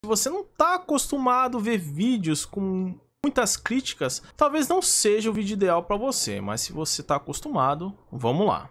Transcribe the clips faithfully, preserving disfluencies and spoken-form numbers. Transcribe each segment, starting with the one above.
Se você não tá acostumado a ver vídeos com muitas críticas, talvez não seja o vídeo ideal para você, mas se você tá acostumado, vamos lá.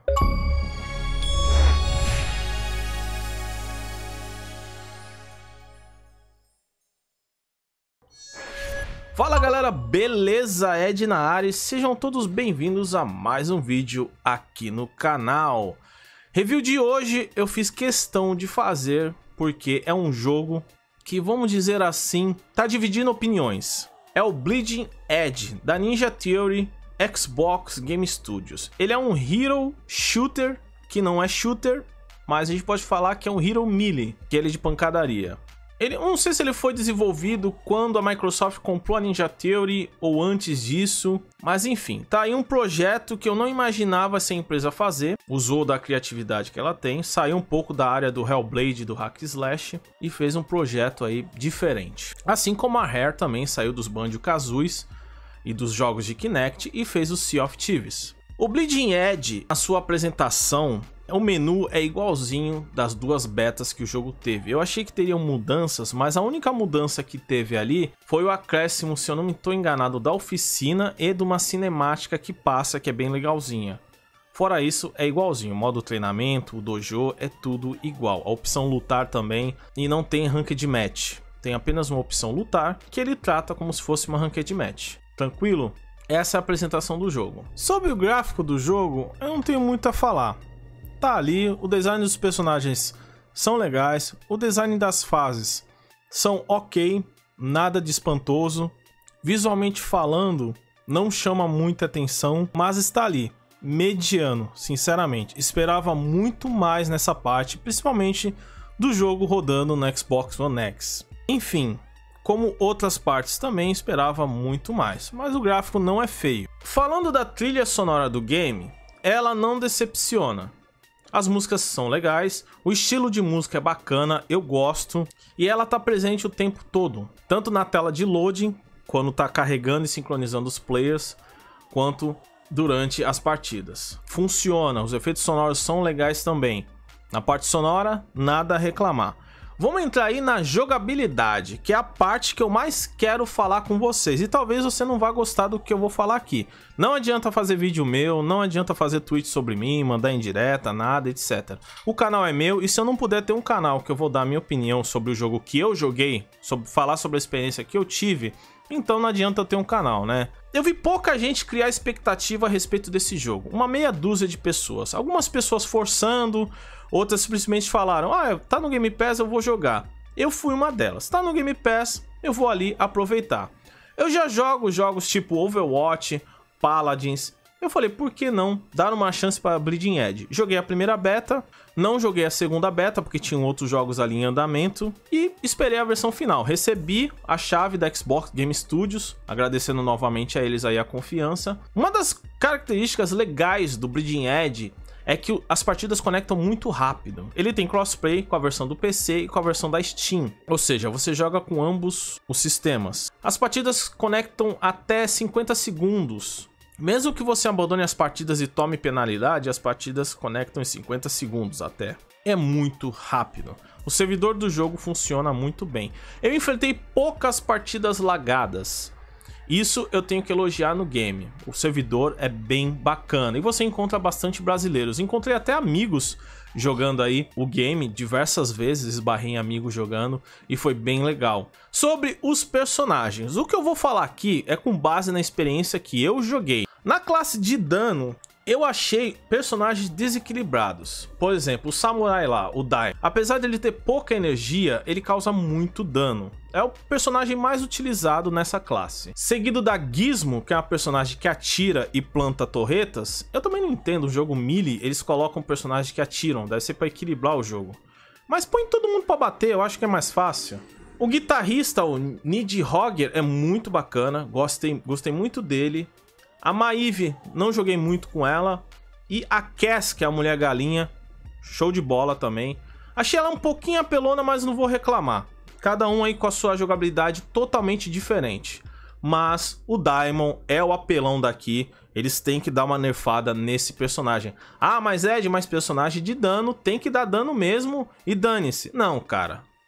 Fala galera, beleza? Ed na área e sejam todos bem-vindos a mais um vídeo aqui no canal. Review de hoje eu fiz questão de fazer porque é um jogo que, vamos dizer assim, tá dividindo opiniões. É o Bleeding Edge, da Ninja Theory Xbox Game Studios. Ele é um hero shooter, que não é shooter, mas a gente pode falar que é um hero melee, que é ele de pancadaria. Ele, eu não sei se ele foi desenvolvido quando a Microsoft comprou a Ninja Theory ou antes disso, mas enfim, tá aí um projeto que eu não imaginava essa empresa fazer, usou da criatividade que ela tem, saiu um pouco da área do Hellblade, do Hack Slash e fez um projeto aí diferente. Assim como a Rare também saiu dos Banjo-Kazooie e dos jogos de Kinect e fez o Sea of Thieves. O Bleeding Edge, a sua apresentação, o menu é igualzinho das duas betas que o jogo teve. Eu achei que teriam mudanças, mas a única mudança que teve ali foi o acréscimo, se eu não me estou enganado, da oficina e de uma cinemática que passa, que é bem legalzinha. Fora isso, é igualzinho. O modo treinamento, o dojo, é tudo igual. A opção lutar também, e não tem ranked match. Tem apenas uma opção lutar, que ele trata como se fosse uma ranked match. Tranquilo? Essa é a apresentação do jogo. Sobre o gráfico do jogo, eu não tenho muito a falar. Tá ali, o design dos personagens são legais, o design das fases são ok, nada de espantoso. Visualmente falando, não chama muita atenção, mas está ali, mediano, sinceramente. Esperava muito mais nessa parte, principalmente do jogo rodando no Xbox One X. Enfim, como outras partes também esperava muito mais, mas o gráfico não é feio. Falando da trilha sonora do game, ela não decepciona. As músicas são legais, o estilo de música é bacana, eu gosto, e ela tá presente o tempo todo, tanto na tela de loading, quando tá carregando e sincronizando os players, quanto durante as partidas. Funciona, os efeitos sonoros são legais também. Na parte sonora, nada a reclamar. Vamos entrar aí na jogabilidade, que é a parte que eu mais quero falar com vocês. E talvez você não vá gostar do que eu vou falar aqui. Não adianta fazer vídeo meu, não adianta fazer tweet sobre mim, mandar indireta, nada, etcétera. O canal é meu e se eu não puder ter um canal que eu vou dar a minha opinião sobre o jogo que eu joguei, sobre falar sobre a experiência que eu tive, então não adianta eu ter um canal, né? Eu vi pouca gente criar expectativa a respeito desse jogo. Uma meia dúzia de pessoas. Algumas pessoas forçando, outras simplesmente falaram: ah, tá no Game Pass, eu vou jogar. Eu fui uma delas. Tá no Game Pass, eu vou ali aproveitar. Eu já jogo jogos tipo Overwatch, Paladins. Eu falei, por que não dar uma chance para Bleeding Edge? Joguei a primeira beta, não joguei a segunda beta porque tinham outros jogos ali em andamento e esperei a versão final. Recebi a chave da Xbox Game Studios, agradecendo novamente a eles aí a confiança. Uma das características legais do Bleeding Edge é que as partidas conectam muito rápido. Ele tem crossplay com a versão do P C e com a versão da Steam, ou seja, você joga com ambos os sistemas. As partidas conectam até cinquenta segundos. Mesmo que você abandone as partidas e tome penalidade, as partidas conectam em cinquenta segundos até. É muito rápido. O servidor do jogo funciona muito bem. Eu enfrentei poucas partidas lagadas. Isso eu tenho que elogiar no game. O servidor é bem bacana e você encontra bastante brasileiros. Encontrei até amigos jogando aí o game diversas vezes, esbarrei em amigos jogando e foi bem legal. Sobre os personagens, o que eu vou falar aqui é com base na experiência que eu joguei. Na classe de dano, eu achei personagens desequilibrados. Por exemplo, o samurai lá, o Dai. Apesar dele ter pouca energia, ele causa muito dano. É o personagem mais utilizado nessa classe. Seguido da Gizmo, que é uma personagem que atira e planta torretas. Eu também não entendo, o jogo melee, eles colocam personagens que atiram. Deve ser pra equilibrar o jogo. Mas põe todo mundo pra bater, eu acho que é mais fácil. O guitarrista, o Nidhogger, é muito bacana. Gostei, gostei muito dele. A Maeve, não joguei muito com ela. E a Cass, que é a mulher galinha, show de bola também. Achei ela um pouquinho apelona, mas não vou reclamar. Cada um aí com a sua jogabilidade totalmente diferente. Mas o Daimon é o apelão daqui. Eles têm que dar uma nerfada nesse personagem. Ah, mas Ed, mais personagem de dano tem que dar dano mesmo e dane-se. Não, cara.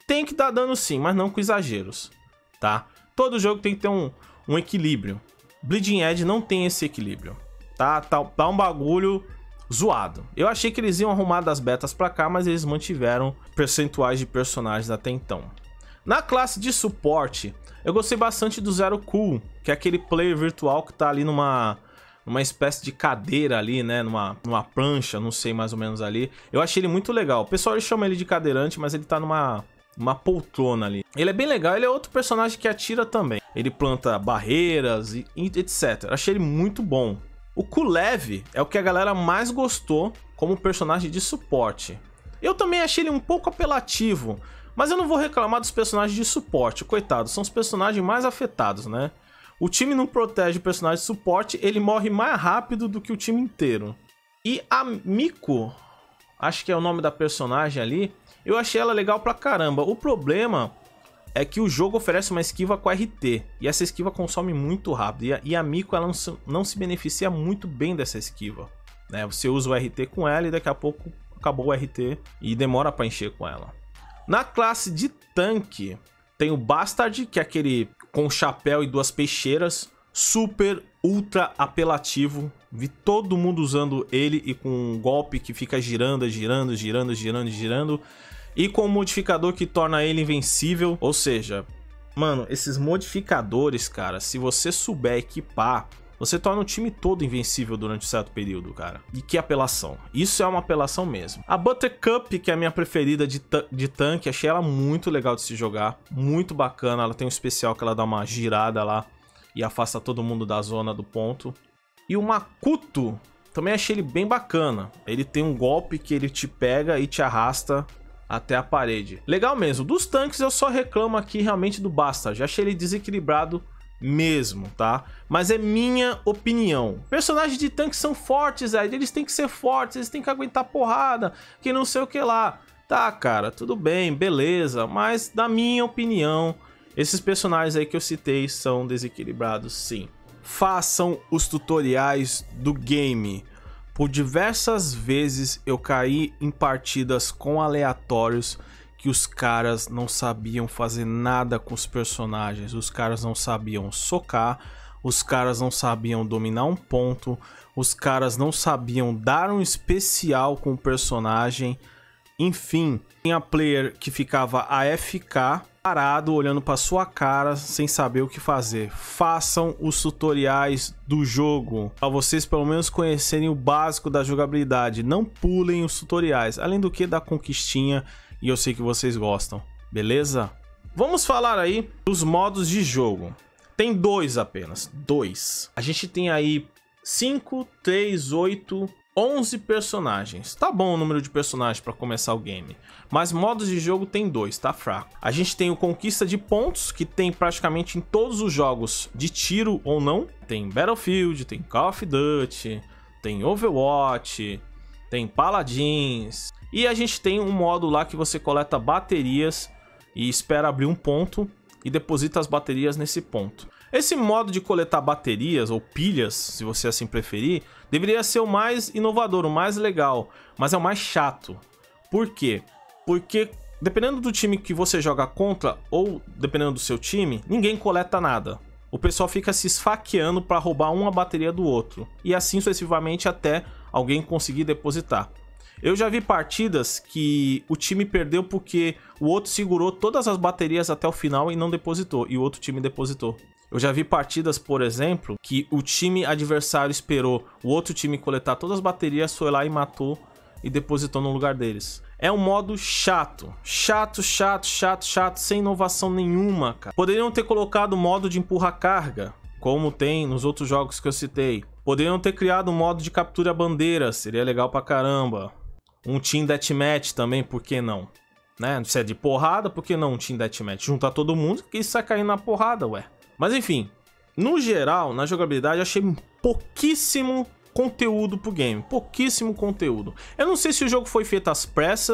tem que dar dano sim, mas não com exageros, tá? Todo jogo tem que ter um, um equilíbrio. Bleeding Edge não tem esse equilíbrio, tá? Tá, tá um bagulho zoado. Eu achei que eles iam arrumar das betas pra cá, mas eles mantiveram percentuais de personagens até então. Na classe de suporte, eu gostei bastante do Zero Cool, que é aquele player virtual que tá ali numa, numa espécie de cadeira ali, né? Numa, numa prancha, não sei mais ou menos ali. Eu achei ele muito legal. O pessoal chama ele de cadeirante, mas ele tá numa uma poltrona ali. Ele é bem legal, ele é outro personagem que atira também. Ele planta barreiras e, e etcétera. Achei ele muito bom. O Kulev é o que a galera mais gostou como personagem de suporte. Eu também achei ele um pouco apelativo, mas eu não vou reclamar dos personagens de suporte. Coitado, são os personagens mais afetados, né? O time não protege o personagem de suporte, ele morre mais rápido do que o time inteiro. E a Miko, acho que é o nome da personagem ali, eu achei ela legal pra caramba. O problema é que o jogo oferece uma esquiva com R T, e essa esquiva consome muito rápido, e a, e a Miko ela não se, não se beneficia muito bem dessa esquiva, né? Você usa o R T com ela e daqui a pouco acabou o R T e demora pra encher com ela. Na classe de tanque, tem o Bastard, que é aquele com chapéu e duas peixeiras, super, ultra apelativo. Vi todo mundo usando ele e com um golpe que fica girando, girando, girando, girando, girando. E com um modificador que torna ele invencível. Ou seja, mano, esses modificadores, cara, se você souber equipar, você torna o time todo invencível durante um certo período, cara. E que apelação. Isso é uma apelação mesmo. A Buttercup, que é a minha preferida de, de tanque, achei ela muito legal de se jogar. Muito bacana. Ela tem um especial que ela dá uma girada lá e afasta todo mundo da zona do ponto. E o Makuto, também achei ele bem bacana. Ele tem um golpe que ele te pega e te arrasta até a parede. Legal mesmo. Dos tanques eu só reclamo aqui realmente do Bastard. Já achei ele desequilibrado mesmo, tá? Mas é minha opinião. Personagens de tanque são fortes, aí eles têm que ser fortes, eles têm que aguentar porrada, que não sei o que lá. Tá, cara, tudo bem, beleza, mas na minha opinião, esses personagens aí que eu citei são desequilibrados, sim. Façam os tutoriais do game. Por diversas vezes eu caí em partidas com aleatórios que os caras não sabiam fazer nada com os personagens, os caras não sabiam socar, os caras não sabiam dominar um ponto, os caras não sabiam dar um especial com o personagem, enfim, tinha player que ficava A F K, parado, olhando para sua cara, sem saber o que fazer. Façam os tutoriais do jogo, para vocês pelo menos conhecerem o básico da jogabilidade, não pulem os tutoriais, além do que da conquistinha. E eu sei que vocês gostam, beleza? Vamos falar aí dos modos de jogo. Tem dois apenas, dois. A gente tem aí cinco, três, oito, onze personagens. Tá bom o número de personagens para começar o game. Mas modos de jogo tem dois, tá fraco. A gente tem o Conquista de Pontos, que tem praticamente em todos os jogos de tiro ou não. Tem Battlefield, tem Call of Duty, tem Overwatch, tem Paladins. E a gente tem um modo lá que você coleta baterias e espera abrir um ponto e deposita as baterias nesse ponto. Esse modo de coletar baterias ou pilhas, se você assim preferir, deveria ser o mais inovador, o mais legal, mas é o mais chato. Por quê? Porque dependendo do time que você joga contra ou dependendo do seu time, ninguém coleta nada. O pessoal fica se esfaqueando para roubar uma bateria do outro e assim sucessivamente até alguém conseguir depositar. Eu já vi partidas que o time perdeu porque o outro segurou todas as baterias até o final e não depositou, e o outro time depositou. Eu já vi partidas, por exemplo, que o time adversário esperou o outro time coletar todas as baterias, foi lá e matou e depositou no lugar deles. É um modo chato, chato, chato, chato, chato, sem inovação nenhuma, cara. Poderiam ter colocado o modo de empurra-carga, como tem nos outros jogos que eu citei. Poderiam ter criado um modo de captura bandeira, seria legal pra caramba. Um Team Deathmatch também, por que não? Né? Se é de porrada, por que não um Team Deathmatch? Juntar todo mundo que isso vai cair na porrada, ué. Mas enfim, no geral, na jogabilidade, eu achei pouquíssimo conteúdo pro game. Pouquíssimo conteúdo. Eu não sei se o jogo foi feito às pressas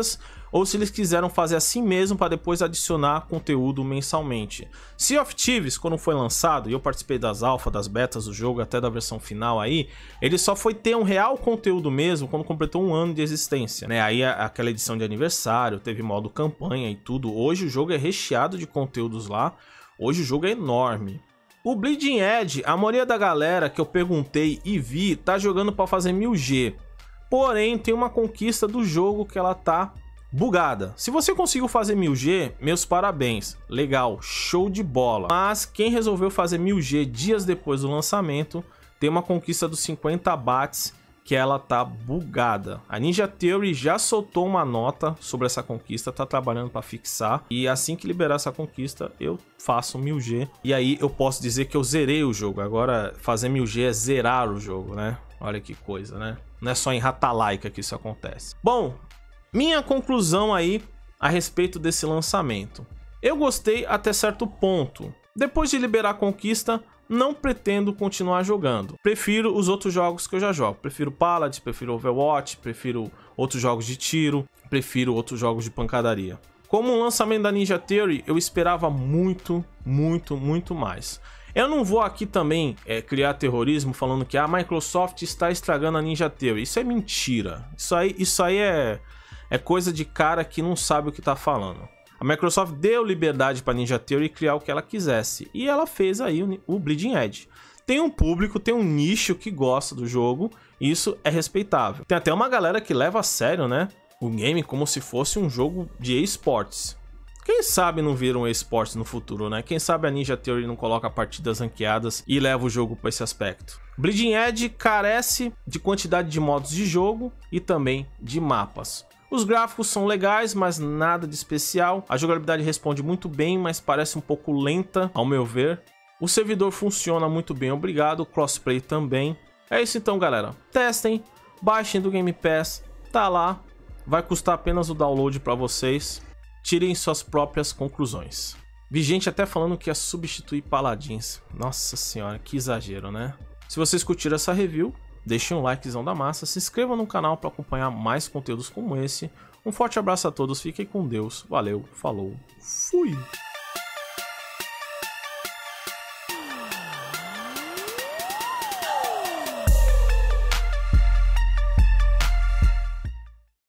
ou se eles quiseram fazer assim mesmo para depois adicionar conteúdo mensalmente. Sea of Thieves, quando foi lançado, e eu participei das alfa, das betas do jogo, até da versão final aí, ele só foi ter um real conteúdo mesmo quando completou um ano de existência, né? Aí aquela edição de aniversário, teve modo campanha e tudo. Hoje o jogo é recheado de conteúdos lá, hoje o jogo é enorme. O Bleeding Edge, a maioria da galera que eu perguntei e vi, tá jogando para fazer mil G. Porém, tem uma conquista do jogo que ela tá bugada. Se você conseguiu fazer mil G, meus parabéns. Legal, show de bola. Mas quem resolveu fazer mil G dias depois do lançamento, tem uma conquista dos cinquenta bahts que ela tá bugada. A Ninja Theory já soltou uma nota sobre essa conquista, tá trabalhando para fixar. E assim que liberar essa conquista, eu faço mil G. E aí eu posso dizer que eu zerei o jogo. Agora, fazer mil G é zerar o jogo, né? Olha que coisa, né? Não é só em Ratalaika que isso acontece. Bom, minha conclusão aí a respeito desse lançamento. Eu gostei até certo ponto. Depois de liberar a conquista, não pretendo continuar jogando. Prefiro os outros jogos que eu já jogo. Prefiro Paladins, prefiro Overwatch, prefiro outros jogos de tiro, prefiro outros jogos de pancadaria. Como o lançamento da Ninja Theory, eu esperava muito, muito, muito mais. Eu não vou aqui também é, criar terrorismo falando que a Microsoft está estragando a Ninja Theory. Isso é mentira. Isso aí, isso aí é, é coisa de cara que não sabe o que está falando. A Microsoft deu liberdade para a Ninja Theory criar o que ela quisesse. E ela fez aí o, o Bleeding Edge. Tem um público, tem um nicho que gosta do jogo. E isso é respeitável. Tem até uma galera que leva a sério, né, o game como se fosse um jogo de esportes. Quem sabe não vira um esportes no futuro, né? Quem sabe a Ninja Theory não coloca partidas ranqueadas e leva o jogo para esse aspecto. Bleeding Edge carece de quantidade de modos de jogo e também de mapas. Os gráficos são legais, mas nada de especial. A jogabilidade responde muito bem, mas parece um pouco lenta, ao meu ver. O servidor funciona muito bem, obrigado. O crossplay também. É isso então, galera. Testem, baixem do Game Pass, tá lá. Vai custar apenas o download para vocês. Tirem suas próprias conclusões. Vi gente até falando que ia substituir Paladins. Nossa senhora, que exagero, né? Se vocês curtiram essa review, deixem um likezão da massa, se inscrevam no canal para acompanhar mais conteúdos como esse. Um forte abraço a todos, fiquem com Deus, valeu, falou, fui!